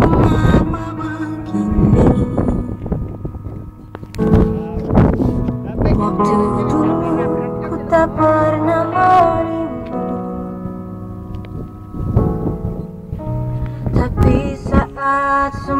mengapa begini. Waktu dulu ku tak pernah merindu, tapi saat semua